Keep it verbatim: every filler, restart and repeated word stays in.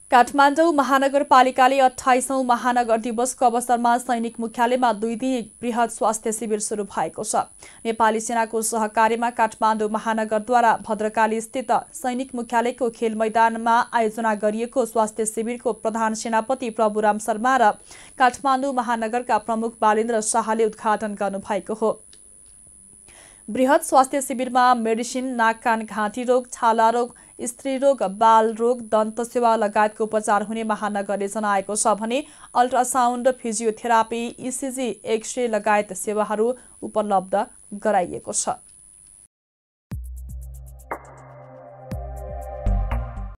काठमाडौँ महानगरपालिकाले अठाइसौं महानगर दिवसको अवसरमा सैनिक मुख्यालयमा दुई दिने बृहत स्वास्थ्य शिविर सुरु भएको छ। नेपाली सेनाको सहकार्यमा काठमाडौँ महानगरद्वारा भद्रकाली स्थित सैनिक मुख्यालयको खेल मैदानमा आयोजना गरिएको स्वास्थ्य शिविरको प्रधान सेनापति प्रभुराम शर्मा र काठमाडौँ महानगरका प्रमुख बालेन्द्र शाहले उद्घाटन गर्नुभएको हो। बृहत स्वास्थ्य शिविरमा मेडिसिन, नाक कान घाँटी रोग, छाला रोग, स्त्री रोग, बाल रोग, दन्त सेवा लगायतको उपचार हुने महानगरले जनाएको छ भने अल्ट्रासाउन्ड, फिजियोथेरापी, इसिजी, एक्सरे लगायत सेवाहरू उपलब्ध गराइएको छ।